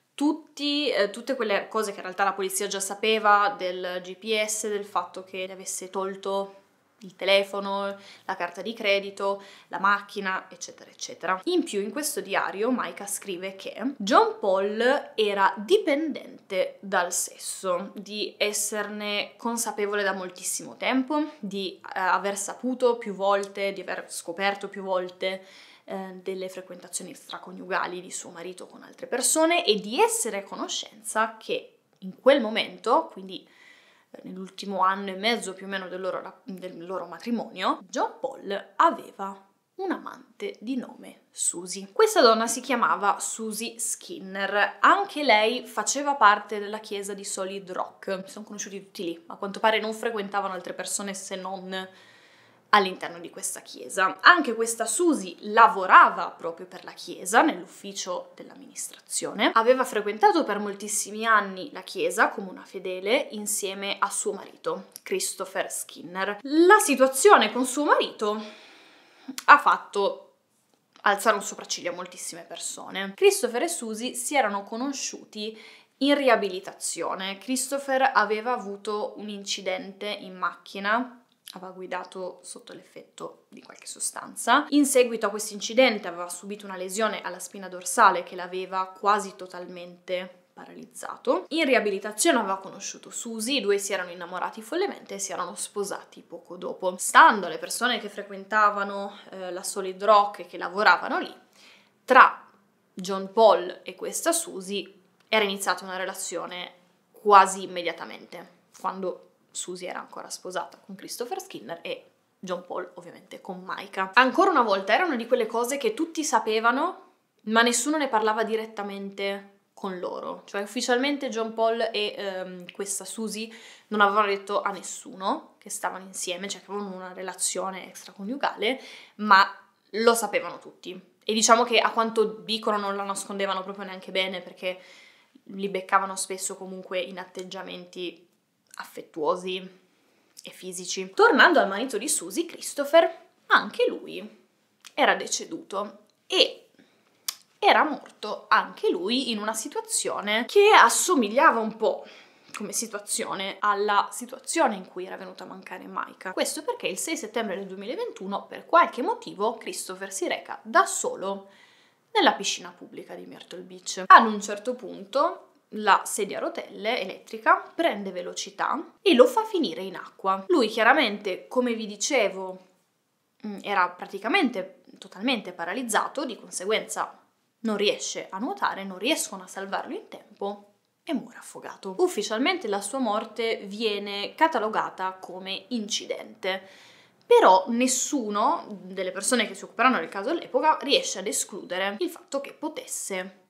Tutti, eh, tutte quelle cose che in realtà la polizia già sapeva, del G P S, del fatto che le avesse tolto il telefono, la carta di credito, la macchina, eccetera, eccetera. In più, in questo diario, Micah scrive che John Paul era dipendente dal sesso, di esserne consapevole da moltissimo tempo, di eh, aver saputo più volte, di aver scoperto più volte eh, delle frequentazioni extraconiugali di suo marito con altre persone e di essere a conoscenza che in quel momento, quindi nell'ultimo anno e mezzo più o meno del loro, del loro matrimonio, John Paul aveva un amante di nome Susie. Questa donna si chiamava Susie Skinner, anche lei faceva parte della chiesa di Solid Rock, si sono conosciuti tutti lì, a quanto pare non frequentavano altre persone se non all'interno di questa chiesa. Anche questa Susie lavorava proprio per la chiesa, nell'ufficio dell'amministrazione, aveva frequentato per moltissimi anni la chiesa come una fedele insieme a suo marito, Christopher Skinner. La situazione con suo marito ha fatto alzare un sopracciglio a moltissime persone. Christopher e Susie si erano conosciuti in riabilitazione. Christopher aveva avuto un incidente in macchina, aveva guidato sotto l'effetto di qualche sostanza. In seguito a questo incidente aveva subito una lesione alla spina dorsale che l'aveva quasi totalmente paralizzato. In riabilitazione aveva conosciuto Susie, i due si erano innamorati follemente e si erano sposati poco dopo. Stando alle persone che frequentavano eh, la Solid Rock e che lavoravano lì, tra John Paul e questa Susie era iniziata una relazione quasi immediatamente, quando Susie era ancora sposata con Christopher Skinner e John Paul ovviamente con Micah. Ancora una volta erano di quelle cose che tutti sapevano, ma nessuno ne parlava direttamente con loro. Cioè ufficialmente John Paul e ehm, questa Susie non avevano detto a nessuno che stavano insieme, cioè che avevano una relazione extraconiugale, ma lo sapevano tutti. E diciamo che a quanto dicono non la nascondevano proprio neanche bene, perché li beccavano spesso comunque in atteggiamenti affettuosi e fisici. Tornando al marito di Susie, Christopher, anche lui era deceduto e era morto anche lui in una situazione che assomigliava un po' come situazione alla situazione in cui era venuta a mancare Micah. Questo perché il sei settembre del duemilaventuno, per qualche motivo, Christopher si reca da solo nella piscina pubblica di Myrtle Beach. Ad un certo punto la sedia a rotelle elettrica prende velocità e lo fa finire in acqua. Lui chiaramente, come vi dicevo, era praticamente totalmente paralizzato, di conseguenza non riesce a nuotare, non riescono a salvarlo in tempo e muore affogato. Ufficialmente la sua morte viene catalogata come incidente, però nessuno delle persone che si occuperanno del caso all'epoca riesce ad escludere il fatto che potesse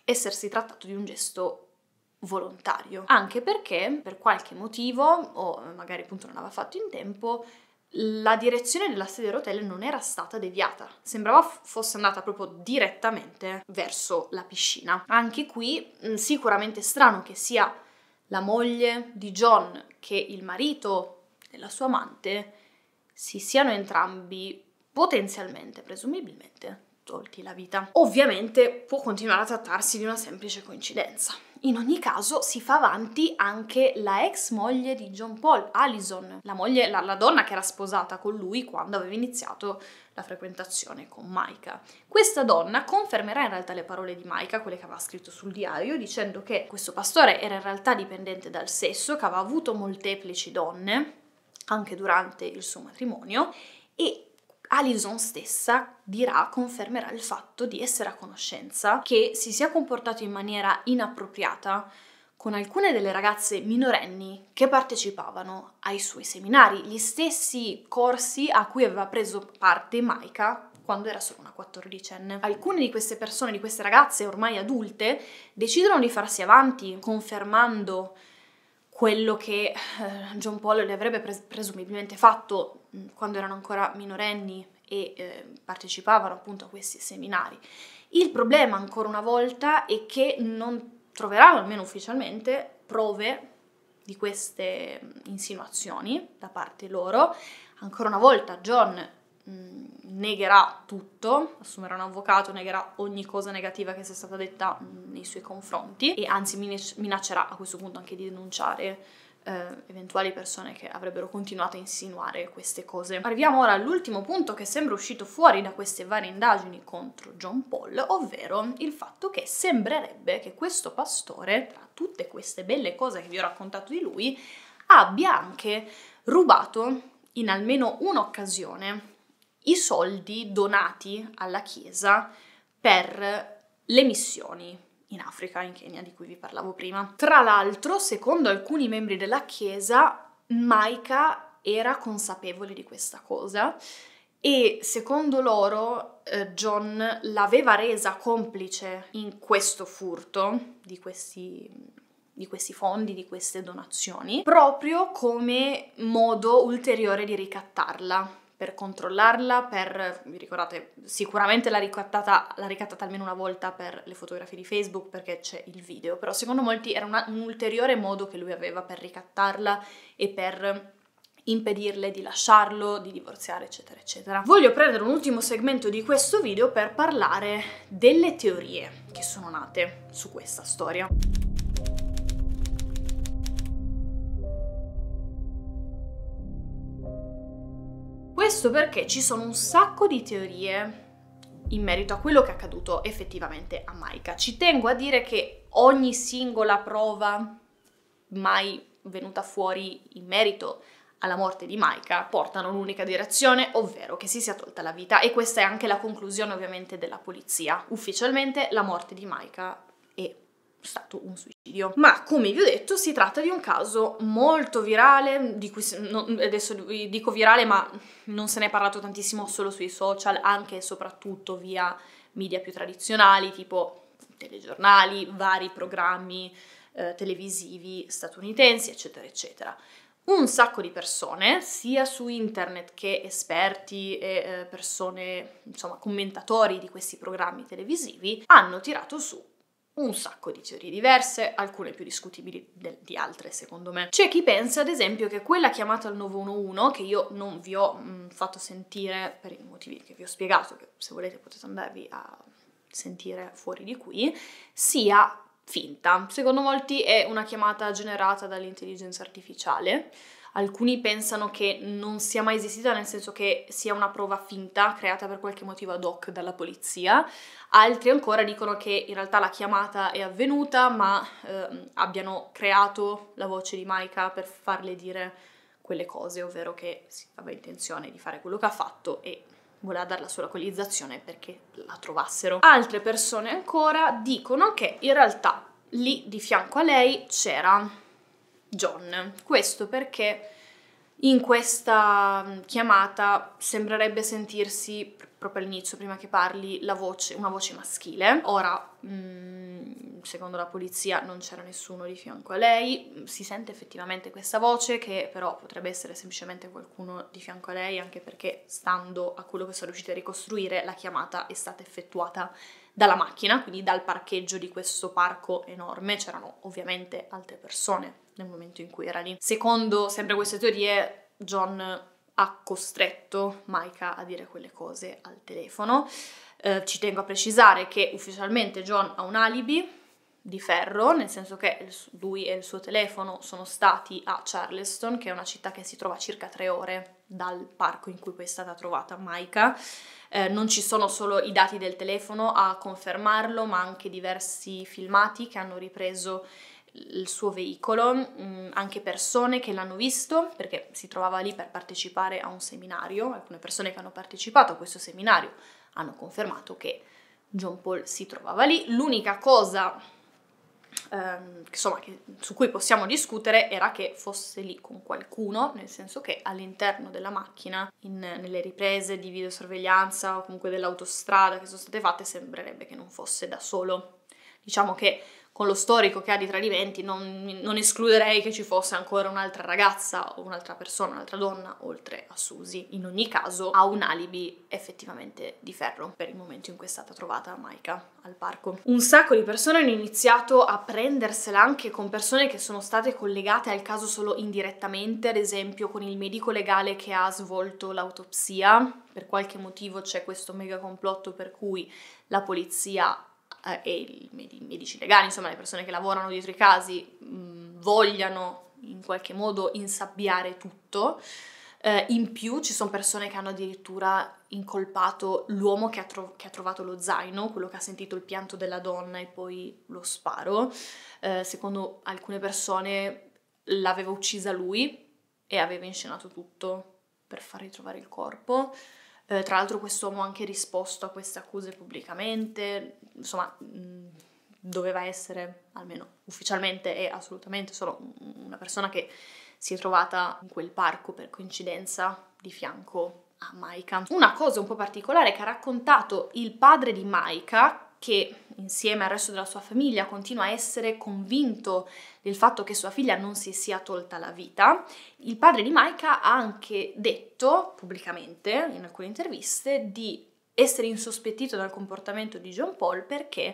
essersi trattato di un gesto volontario, anche perché per qualche motivo, o magari appunto non aveva fatto in tempo, la direzione della sedia a rotelle non era stata deviata, sembrava f- fosse andata proprio direttamente verso la piscina. Anche qui mh, sicuramente strano che sia la moglie di John che il marito della sua amante si siano entrambi potenzialmente, presumibilmente, tolti la vita. Ovviamente può continuare a trattarsi di una semplice coincidenza. In ogni caso si fa avanti anche la ex moglie di John Paul, Alison, la moglie, la, la donna che era sposata con lui quando aveva iniziato la frequentazione con Micah. Questa donna confermerà in realtà le parole di Micah, quelle che aveva scritto sul diario, dicendo che questo pastore era in realtà dipendente dal sesso, che aveva avuto molteplici donne anche durante il suo matrimonio, e Alison stessa dirà, confermerà il fatto di essere a conoscenza che si sia comportato in maniera inappropriata con alcune delle ragazze minorenni che partecipavano ai suoi seminari, gli stessi corsi a cui aveva preso parte Micah quando era solo una quattordicenne. Alcune di queste persone, di queste ragazze ormai adulte, decidono di farsi avanti, confermando quello che eh, John Paul le avrebbe pres- presumibilmente fatto mh, quando erano ancora minorenni e eh, partecipavano appunto a questi seminari. Il problema, ancora una volta, è che non troveranno, almeno ufficialmente, prove di queste insinuazioni da parte loro. Ancora una volta John mh, negherà tutto, assumerà un avvocato, negherà ogni cosa negativa che sia stata detta mh, nei suoi confronti, e anzi minaccerà a questo punto anche di denunciare eh, eventuali persone che avrebbero continuato a insinuare queste cose. Arriviamo ora all'ultimo punto che sembra uscito fuori da queste varie indagini contro John Paul, ovvero il fatto che sembrerebbe che questo pastore, tra tutte queste belle cose che vi ho raccontato di lui, abbia anche rubato in almeno un'occasione i soldi donati alla Chiesa per le missioni in Africa, in Kenya, di cui vi parlavo prima. Tra l'altro, secondo alcuni membri della Chiesa, Micah era consapevole di questa cosa e secondo loro eh, John l'aveva resa complice in questo furto di questi, di questi fondi, di queste donazioni, proprio come modo ulteriore di ricattarla, per controllarla, per, vi ricordate, sicuramente l'ha ricattata, l'ha ricattata almeno una volta per le fotografie di Facebook perché c'è il video, però secondo molti era una, un ulteriore modo che lui aveva per ricattarla e per impedirle di lasciarlo, di divorziare, eccetera, eccetera. Voglio prendere un ultimo segmento di questo video per parlare delle teorie che sono nate su questa storia. Questo perché ci sono un sacco di teorie in merito a quello che è accaduto effettivamente a Micah. Ci tengo a dire che ogni singola prova mai venuta fuori in merito alla morte di Micah portano in un'unica direzione, ovvero che si sia tolta la vita, e questa è anche la conclusione ovviamente della polizia. Ufficialmente la morte di Micah è stato un suicidio. Ma come vi ho detto si tratta di un caso molto virale, di cui non, adesso vi dico virale ma non se ne è parlato tantissimo solo sui social, anche e soprattutto via media più tradizionali tipo telegiornali, vari programmi eh, televisivi statunitensi, eccetera eccetera. Un sacco di persone, sia su internet che esperti e eh, persone, insomma commentatori di questi programmi televisivi, hanno tirato su un sacco di teorie diverse, alcune più discutibili di altre secondo me. C'è chi pensa ad esempio che quella chiamata al nove uno uno, che io non vi ho mh, fatto sentire per i motivi che vi ho spiegato, che se volete potete andarvi a sentire fuori di qui, sia finta. Secondo molti è una chiamata generata dall'intelligenza artificiale. Alcuni pensano che non sia mai esistita, nel senso che sia una prova finta creata per qualche motivo ad hoc dalla polizia. Altri ancora dicono che in realtà la chiamata è avvenuta, ma eh, abbiano creato la voce di Micah per farle dire quelle cose, ovvero che si aveva intenzione di fare quello che ha fatto e voleva dare la sua localizzazione perché la trovassero. Altre persone ancora dicono che in realtà lì di fianco a lei c'era John. Questo perché in questa chiamata sembrerebbe sentirsi proprio all'inizio, prima che parli, la voce, una voce maschile. Ora, mh, secondo la polizia non c'era nessuno di fianco a lei, si sente effettivamente questa voce, che però potrebbe essere semplicemente qualcuno di fianco a lei, anche perché, stando a quello che sono riusciti a ricostruire, la chiamata è stata effettuata dalla macchina, quindi dal parcheggio di questo parco enorme. C'erano ovviamente altre persone nel momento in cui era lì. Secondo sempre queste teorie, John ha costretto Micah a dire quelle cose al telefono. Eh, ci tengo a precisare che ufficialmente John ha un alibi di ferro, nel senso che lui e il suo telefono sono stati a Charleston, che è una città che si trova a circa tre ore dal parco in cui poi è stata trovata Micah. Eh, non ci sono solo i dati del telefono a confermarlo, ma anche diversi filmati che hanno ripreso il suo veicolo, mh, anche persone che l'hanno visto, perché si trovava lì per partecipare a un seminario. Alcune persone che hanno partecipato a questo seminario hanno confermato che John Paul si trovava lì. L'unica cosa ehm, insomma, che, su cui possiamo discutere era che fosse lì con qualcuno, nel senso che all'interno della macchina, in, nelle riprese di videosorveglianza o comunque dell'autostrada che sono state fatte, sembrerebbe che non fosse da solo. Diciamo che con lo storico che ha di tradimenti non, non escluderei che ci fosse ancora un'altra ragazza o un'altra persona, un'altra donna, oltre a Susie. In ogni caso ha un alibi effettivamente di ferro per il momento in cui è stata trovata Micah al parco. Un sacco di persone hanno iniziato a prendersela anche con persone che sono state collegate al caso solo indirettamente, ad esempio con il medico legale che ha svolto l'autopsia. Per qualche motivo c'è questo mega complotto per cui la polizia e i medici legali, insomma le persone che lavorano dietro i casi, mh, vogliano in qualche modo insabbiare tutto. Eh, in più ci sono persone che hanno addirittura incolpato l'uomo che ha, tro- che ha trovato lo zaino, quello che ha sentito il pianto della donna e poi lo sparo. Eh, secondo alcune persone l'aveva uccisa lui e aveva inscenato tutto per far ritrovare il corpo. Eh, tra l'altro quest'uomo ha anche risposto a queste accuse pubblicamente, insomma mh, doveva essere, almeno ufficialmente e assolutamente, solo una persona che si è trovata in quel parco per coincidenza di fianco a Micah. Una cosa un po' particolare che ha raccontato il padre di Micah, che insieme al resto della sua famiglia continua a essere convinto del fatto che sua figlia non si sia tolta la vita. Il padre di Micah ha anche detto pubblicamente in alcune interviste di essere insospettito dal comportamento di John Paul perché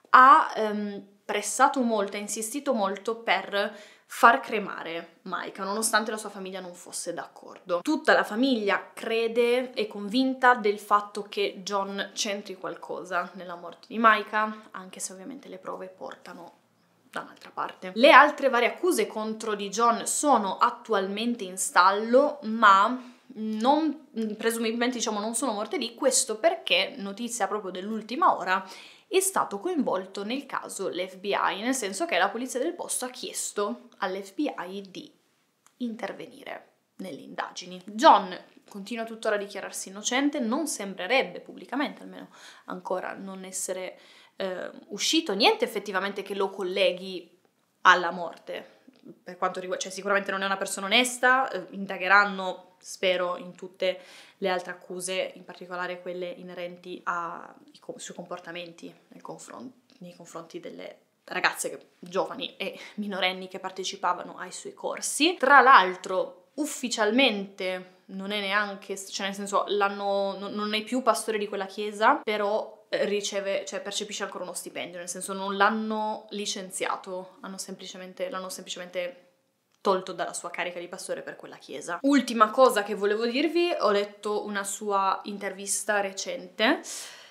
ha ehm, pressato molto, ha insistito molto per far cremare Micah, nonostante la sua famiglia non fosse d'accordo. Tutta la famiglia crede, è convinta del fatto che John c'entri qualcosa nella morte di Micah, anche se ovviamente le prove portano da un'altra parte. Le altre varie accuse contro di John sono attualmente in stallo, ma non, presumibilmente diciamo non sono morte lì, questo perché, notizia proprio dell'ultima ora, è stato coinvolto nel caso l'F B I, nel senso che la polizia del posto ha chiesto all'F B I di intervenire nelle indagini. John continua tuttora a dichiararsi innocente, non sembrerebbe pubblicamente almeno ancora non essere eh, uscito niente effettivamente che lo colleghi alla morte. Per quanto riguarda, cioè sicuramente non è una persona onesta, eh, indagheranno, spero, in tutte le altre accuse, in particolare quelle inerenti a, sui comportamenti nei confronti, nei confronti delle ragazze che, giovani e minorenni che partecipavano ai suoi corsi. Tra l'altro, ufficialmente non è neanche, cioè nel senso, l'hanno, non, non è più pastore di quella chiesa, però riceve, cioè percepisce ancora uno stipendio, nel senso non l'hanno licenziato, hanno semplicemente, l'hanno semplicemente tolto dalla sua carica di pastore per quella chiesa. Ultima cosa che volevo dirvi, ho letto una sua intervista recente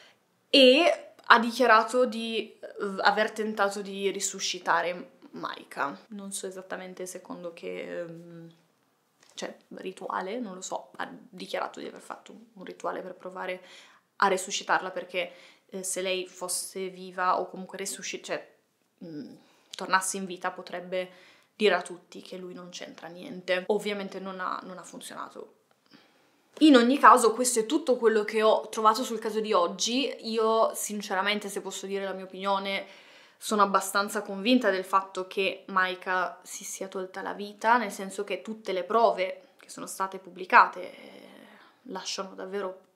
e ha dichiarato di aver tentato di risuscitare Micah. Non so esattamente secondo che cioè rituale, non lo so, ha dichiarato di aver fatto un rituale per provare a resuscitarla, perché eh, se lei fosse viva o comunque resuscit- cioè, mh, tornasse in vita potrebbe dire a tutti che lui non c'entra niente. Ovviamente non ha, non ha funzionato. In ogni caso questo è tutto quello che ho trovato sul caso di oggi. Io sinceramente, se posso dire la mia opinione, sono abbastanza convinta del fatto che Micah si sia tolta la vita, nel senso che tutte le prove che sono state pubblicate eh, lasciano davvero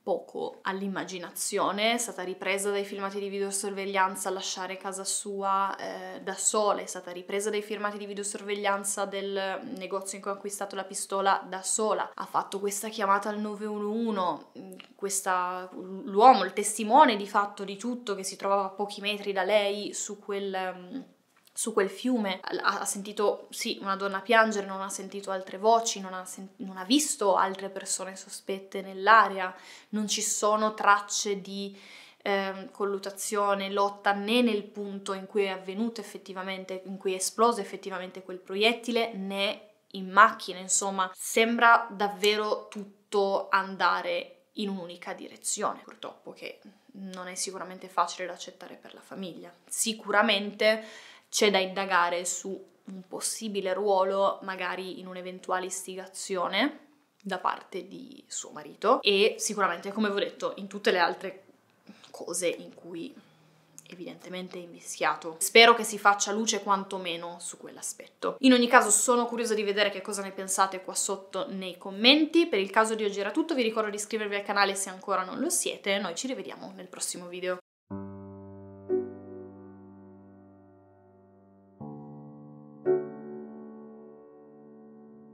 poco all'immaginazione, è stata ripresa dai filmati di videosorveglianza a lasciare casa sua eh, da sola, è stata ripresa dai filmati di videosorveglianza del negozio in cui ha acquistato la pistola da sola, ha fatto questa chiamata al nove uno uno, questa, l'uomo, il testimone di fatto di tutto, che si trovava a pochi metri da lei su quel... su quel fiume, ha sentito sì una donna piangere, non ha sentito altre voci, non ha, sen- non ha visto altre persone sospette nell'area, non ci sono tracce di eh, colluttazione, lotta né nel punto in cui è avvenuto effettivamente, in cui è esploso effettivamente quel proiettile, né in macchina. Insomma, sembra davvero tutto andare in un'unica direzione, purtroppo, che non è sicuramente facile da accettare per la famiglia. Sicuramente c'è da indagare su un possibile ruolo, magari in un'eventuale istigazione da parte di suo marito, e sicuramente, come vi ho detto, in tutte le altre cose in cui evidentemente è invischiato. Spero che si faccia luce quantomeno su quell'aspetto. In ogni caso sono curiosa di vedere che cosa ne pensate qua sotto nei commenti. Per il caso di oggi era tutto, vi ricordo di iscrivervi al canale se ancora non lo siete, noi ci rivediamo nel prossimo video.